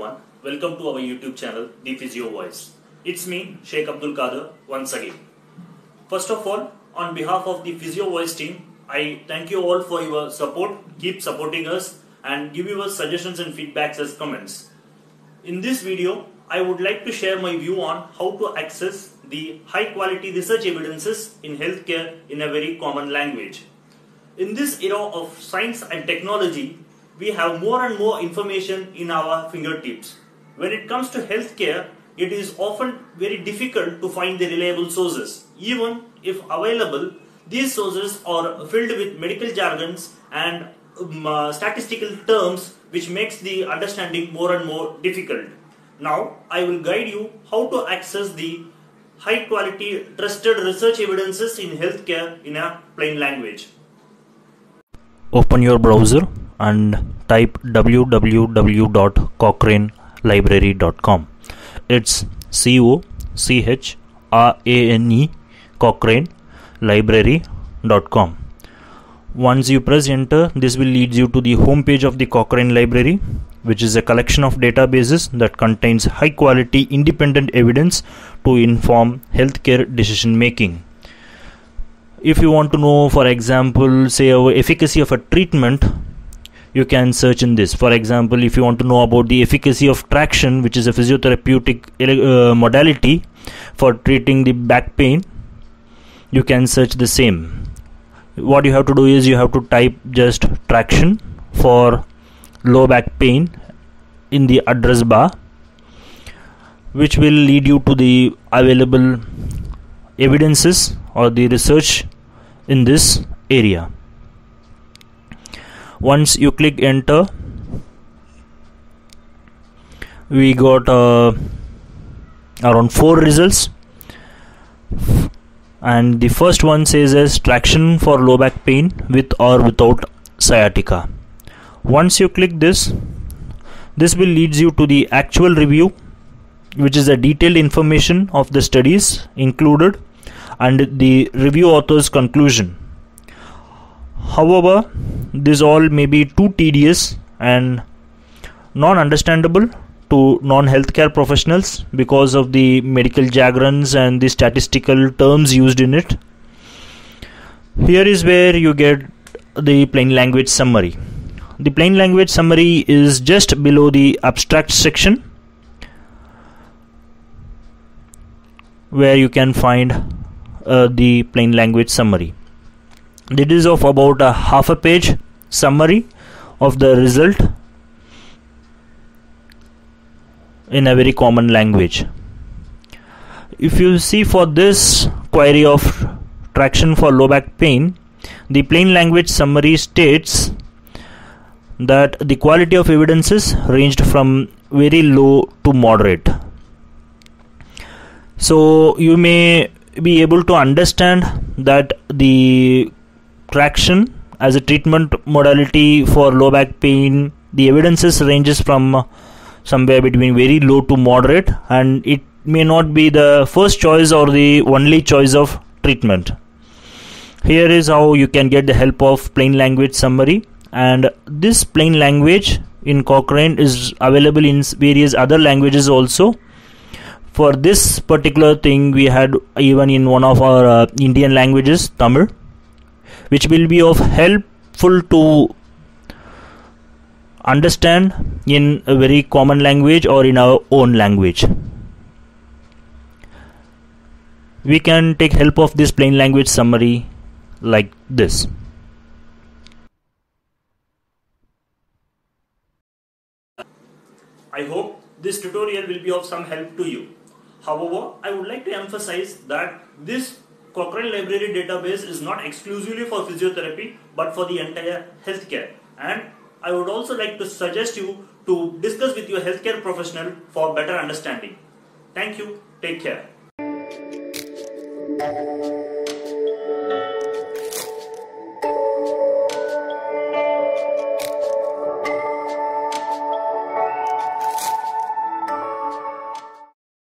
everyone, welcome to our YouTube channel, The Physio Voice. It's me, Sheik Abdul Khadir, once again. First of all, on behalf of the Physio Voice team, I thank you all for your support. Keep supporting us and give your suggestions and feedbacks as comments. In this video, I would like to share my view on how to access the high quality research evidences in healthcare in a very common language. In this era of science and technology, we have more and more information in our fingertips. When it comes to healthcare, it is often very difficult to find the reliable sources. Even if available, these sources are filled with medical jargons and statistical terms, which makes the understanding more and more difficult. Now, I will guide you how to access the high quality trusted research evidences in healthcare in a plain language. Open your browser and type www.cochranelibrary.com. It's COCHRANE Cochrane library.com. Once you press enter, this will lead you to the home page of the Cochrane Library, which is a collection of databases that contains high quality independent evidence to inform healthcare decision making. If you want to know, for example, say efficacy of a treatment, you can search in this. For example, if you want to know about the efficacy of traction, which is a physiotherapeutic modality for treating the back pain, you can search the same. What you have to do is you have to type just traction for low back pain in the address bar, which will lead you to the available evidences or the research in this area. Once you click enter, we got around 4 results, and the first one says as traction for low back pain with or without sciatica. Once you click this will lead you to the actual review, which is a detailed information of the studies included and the review author's conclusion. However, this all may be too tedious and non-understandable to non-healthcare professionals because of the medical jargons and the statistical terms used in it. Here is where you get the plain language summary. The plain language summary is just below the abstract section, where you can find the plain language summary. It is of about a half a page summary of the result in a very common language. If you see for this query of traction for low back pain, the plain language summary states that the quality of evidences ranged from very low to moderate. So you may be able to understand that the traction as a treatment modality for low back pain, the evidences ranges from somewhere between very low to moderate, and it may not be the first choice or the only choice of treatment. Here is how you can get the help of plain language summary, and this plain language in Cochrane is available in various other languages also. For this particular thing, we had even in one of our Indian languages, Tamil, which will be of helpful to understand in a very common language or in our own language. We can take help of this plain language summary like this. I hope this tutorial will be of some help to you. However, I would like to emphasize that this Cochrane Library database is not exclusively for physiotherapy but for the entire healthcare, and I would also like to suggest you to discuss with your healthcare professional for better understanding. Thank you. Take care.